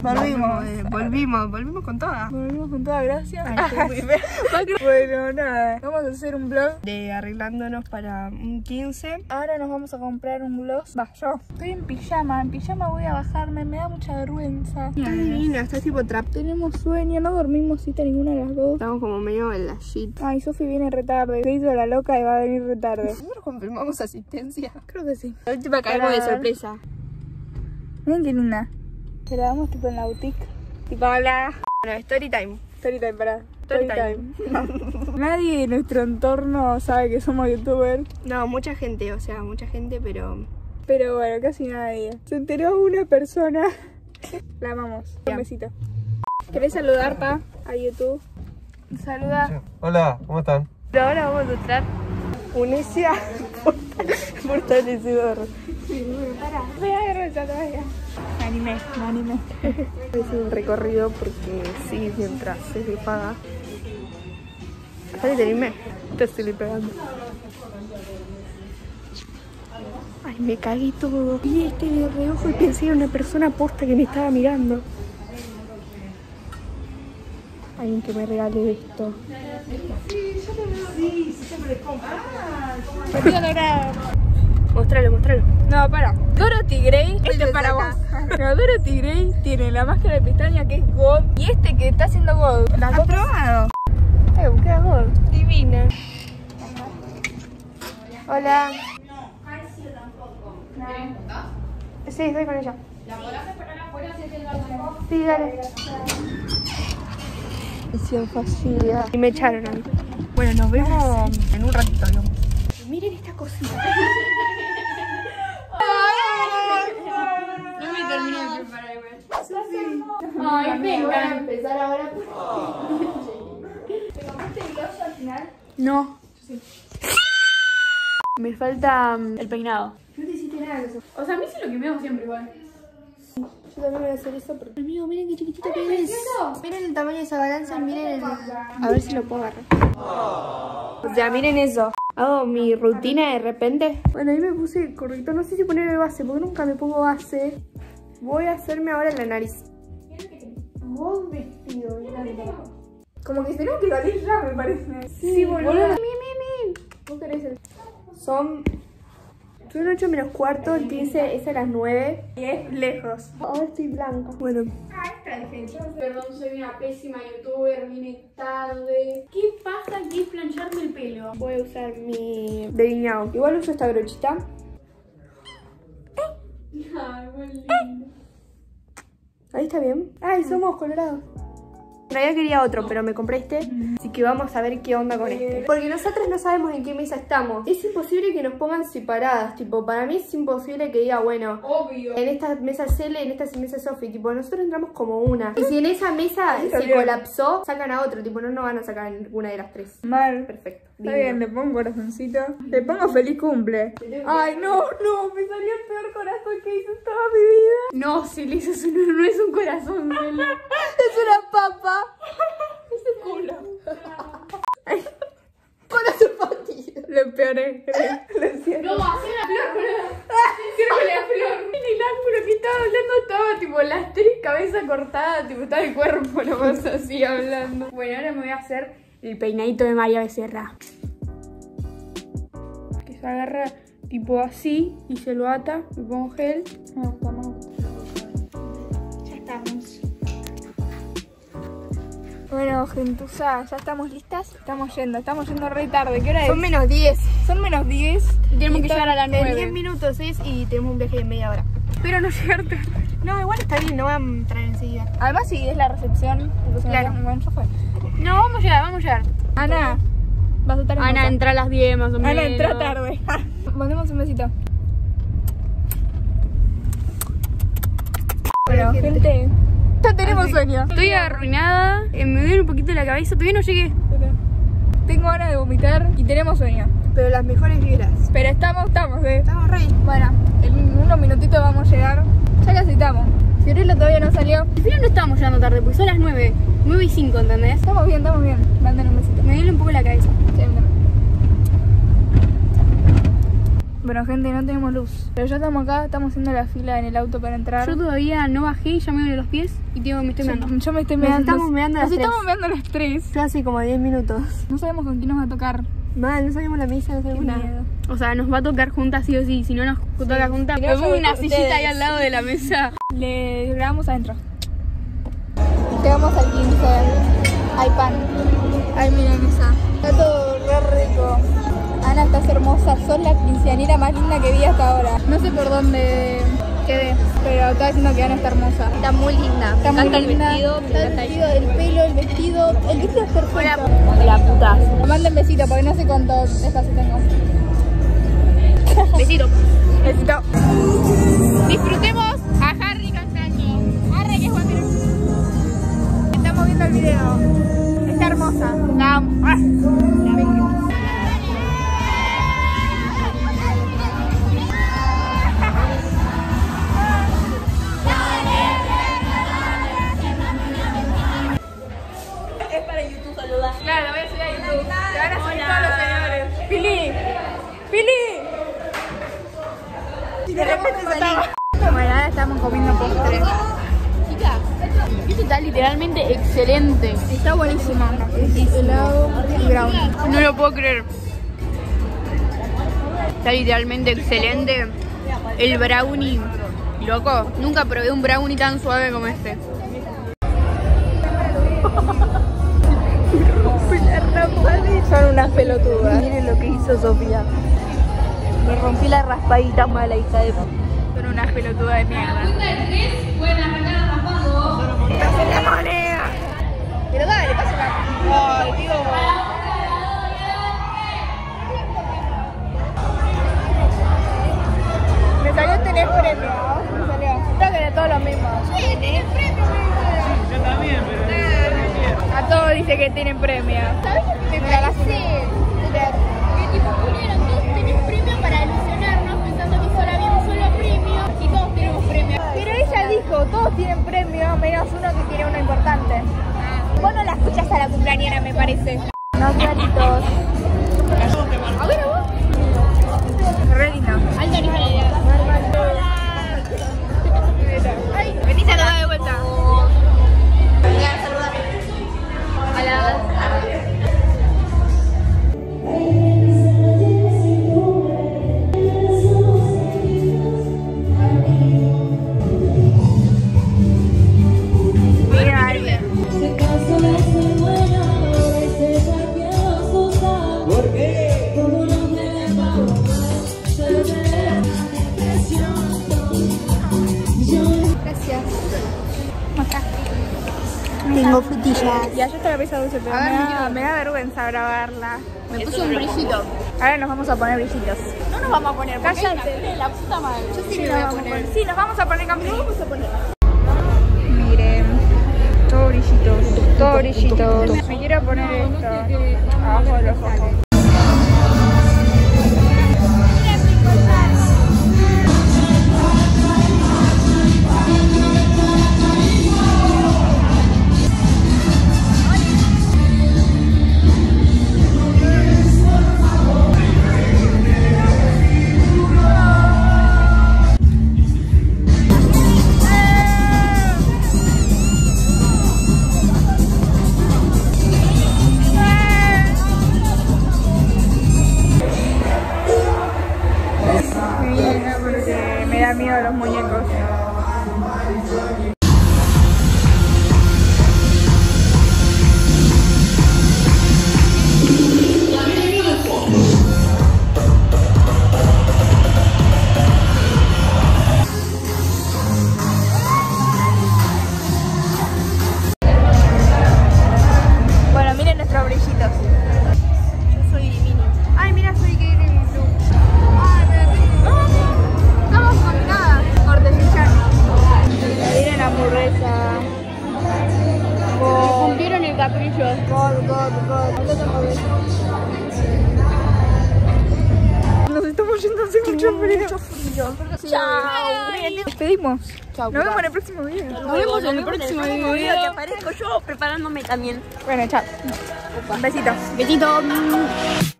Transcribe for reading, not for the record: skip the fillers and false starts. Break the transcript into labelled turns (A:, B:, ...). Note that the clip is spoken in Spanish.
A: Volvimos con todas.
B: Volvimos con toda gracia. Bueno, nada. Vamos a hacer un vlog
A: De arreglándonos para un 15.
B: Ahora nos vamos a comprar un gloss. Va, yo estoy en pijama. En pijama voy a bajarme. Me da mucha vergüenza.
A: Está divina, está tipo trap.
B: Tenemos sueño. No dormimos cita ninguna de las dos.
A: Estamos como medio en la shit.
B: Ay, Sofi viene retarde. Se hizo la loca y va a venir retarde.
A: ¿Nosotros confirmamos asistencia?
B: Creo que sí.
A: La última caemos de sorpresa.
B: Miren qué linda. Te la damos tipo en la boutique.
A: Tipo, hola. Bueno, story time.
B: Story time, pará.
A: Story time.
B: Nadie en nuestro entorno sabe que somos youtubers.
A: No, mucha gente, o sea, mucha gente, pero...
B: Pero bueno, casi nadie. Se enteró una persona. La amamos. Un besito. ¿Querés saludar, pa, a YouTube? Saluda.
C: Hola, ¿cómo están?
A: Pero ahora vamos a mostrar Unesia fortalecedor.
B: Me da vergüenza todavía. Me animé.
A: Es un recorrido porque sí, mientras se le paga. Ay, te animé. Te estoy pegando. Ay, me cagué todo. Vi este de reojo y pensé que era una persona posta que me estaba mirando. Alguien que me regale esto.
B: Sí, siempre compro. Partido logrado.
A: Mostralo.
B: No, para. Dorothy Gray, este es para vos.
A: acá.
B: No, Dorothy Gray tiene la máscara de pestaña que es God y este que está haciendo God. Las dos.
A: Aprobado.
B: Queda God.
A: Divina. Hola. Sí, estoy con ella. ¿La podrás esperar afuera si es el balcón? Sí, dale. Misión fallida. Y me echaron a mí. Bueno, nos vemos en un ratito, digamos. Miren esta cosita.
D: No me terminé de preparar igual. Ay, venga. A empezar ahora.
B: ¿Te compraste el gloss al final?
D: No.
B: Sí.
D: Me falta el peinado.
B: No te hiciste nada de eso.
D: O sea, a mí sí lo que me hago siempre igual.
A: Yo también voy a hacer eso porque... Amigo, miren qué chiquitito que es. Miren el tamaño de esa balanza y miren el... A ver si lo puedo agarrar. O sea, miren eso. Hago mi rutina de repente. Bueno, ahí me puse el corrector. No sé si ponerme base, porque nunca me pongo base. Voy a hacerme ahora la nariz.
B: God vestido, como que tenemos que salir ya, me parece.
A: Sí, boludo.
B: ¿Vos querés el...?
A: Son 8 menos cuarto, el 15 es a las 9.
B: Y es lejos.
A: Ahora estoy blanca. Bueno,
B: Esta defensa.
D: Perdón, soy una pésima youtuber, vine tarde. ¿Qué pasa aquí es plancharme el pelo?
A: voy a usar mi delineado. Igual uso esta brochita.
D: Ay, muy lindo.
A: Ahí está bien. Ay, somos colorados. En realidad quería otro, pero me compré este. Así que vamos a ver qué onda con este. Porque nosotros no sabemos en qué mesa estamos. Es imposible que nos pongan separadas. Tipo, para mí es imposible que diga, bueno,
D: Obvio.
A: en esta mesa Cele, en esta mesa Sofi. Tipo, nosotros entramos como una. Y si en esa mesa se
B: bien.
A: colapsó, sacan a otro. Tipo, no van a sacar ninguna de las tres.
B: Mal.
A: Perfecto.
B: Está bien, le pongo un corazoncito. Le pongo feliz cumple. Ay, no, me salió el peor corazón que hice en toda mi vida.
D: No, Celeste, eso no es un corazón, Celeste.
A: Es una papa.
D: Es un culo.
A: Corazón partido.
B: Lo empeoré, lo siento.
D: No, hacer la flor, boludo. Sirve la flor.
B: En el ángulo que estaba hablando estaba tipo las tres cabezas cortadas, tipo estaba el cuerpo nomás así hablando.
D: Bueno, ahora me voy a hacer el peinadito de María Becerra.
B: Que se agarra tipo así y se lo ata, le pongo gel. Me gusta.
D: Ya estamos.
B: Bueno, gentuza, ya estamos listas. Estamos yendo re tarde. ¿Qué hora es?
A: Son menos 10.
B: Son menos 10.
D: Tenemos que llegar a las 9.
A: En 10 minutos es y tenemos un viaje de media hora.
B: Pero no llegar tarde.
A: No, igual está bien, no va a entrar enseguida.
B: Además, si es la recepción, entonces
A: Claro.
B: bueno, ya fue.
D: No, vamos a llegar.
B: Ana, vas a estar en
D: Ana
B: casa.
D: entra a las 10 más o menos.
B: Ana entra tarde. Mandemos un besito. Bueno, gente, ya tenemos sueño.
D: Estoy arruinada, me duele un poquito la cabeza, todavía no llegué.
B: Tengo ganas de vomitar y tenemos sueño.
A: Pero las mejores vibras.
B: Pero estamos,
A: Estamos re.
B: Bueno, en unos minutitos vamos a llegar. Ya casi estamos. Fiorella todavía no salió.
D: Al final no estábamos llegando tarde, porque son las 9 y 5, ¿entendés?
B: Estamos bien. Manden un besito.
D: Me duele un poco la cabeza.
B: Sí, mándame. Bueno, gente, no tenemos luz. Pero ya estamos acá, estamos haciendo la fila en el auto para entrar.
D: Yo todavía no bajé y ya me duelen los pies y me estoy meando.
B: Yo me estoy meando.
A: Estamos meando las
B: Nos
A: tres.
B: estamos meando las tres.
A: Fue así como 10 minutos.
B: No sabemos con quién nos va a tocar.
A: Mal, no sabemos la misa, no sabemos nada.
B: Miedo.
D: O sea, nos va a tocar juntas sí o sí. Si no nos toca juntas, me pongo una sillita ahí al lado de la mesa.
B: Le grabamos adentro. Llegamos al 15. Hay pan. Hay milanesa. Está todo re rico. Ana, estás hermosa. Sos la quinceañera más linda que vi hasta ahora. No sé por dónde quedé, pero estaba diciendo que Ana está hermosa.
A: Está muy linda.
B: Está muy linda.
D: vestido,
B: Está el vestido, el pelo, el vestido. El vestido es perfecto.
A: La puta.
B: Manden besito porque no sé cuánto espacio tengo.
D: Besito.
B: Besito.
D: Disfrutemos a Harry Castaño. Harry que es guapero.
B: Estamos viendo el video. Está hermosa. La amo. La vengo. Claro, voy a subir a YouTube. Te van a subir todos los señores. ¡Pili! ¡Pili! De repente salí. Bueno, ahora estamos comiendo postre.
D: Chica, esto está literalmente excelente.
B: Está buenísimo. Es helado y brownie.
D: No lo puedo creer. Está literalmente excelente. El brownie. Loco, nunca probé un brownie tan suave como este.
B: Son unas pelotudas.
A: Miren lo que hizo Sofía. Me rompí la raspadita mala, hija de puta.
B: Son unas pelotudas de mierda. ¡La moneda! Pero dale, pásala. Ay, Dios. Me salió tenés premio. Me salió. Creo que de todos los mismos. Sí, tenés premio. Yo también, pero a todos dice que tienen premio. ¿Sabes lo que me parece? Que tipo pusieron todos tenés premio para ilusionarnos pensando que solo había un solo premio y todos tenemos premio. Pero ella dijo, todos tienen premio menos uno que tiene uno importante. Vos no la escuchás a la cumpleañera, me parece. No, claritos. A ver, a vos. Re lindo.
D: Alto ni la idea.
B: Ay, vení a saludar de vuelta.
A: Tengo frutillas.
B: Ya yo estaba pesa dulce, pero me da vergüenza grabarla.
D: Me puse un brillito.
B: Ahora nos vamos a poner brillitos.
D: No nos vamos a poner.
B: Cállate.
D: La puta madre. Yo sí me
B: nos
D: voy a
B: vamos
D: poner.
B: Sí, nos vamos a poner campeón. Vamos a poner. Miren, todo brillitos, todo brillitos. Me quiero poner esto abajo de los ojos. Me da miedo los muñecos. Bueno, miren nuestros brillitos. Yo soy mini. Ay, mira, soy gay de mi blue. Ay, me estamos combinadas. Cortesillano. Miren la hamburguesa.
D: Me cumplieron el capricho.
B: God. Nos estamos yendo hace mucho frío. Chao. Despedimos.
A: Chao.
B: Nos vemos en el próximo video.
D: Nos vemos en el próximo video.
A: Que aparezco yo preparándome también.
B: Bueno, chao. Un besito.
D: Besito.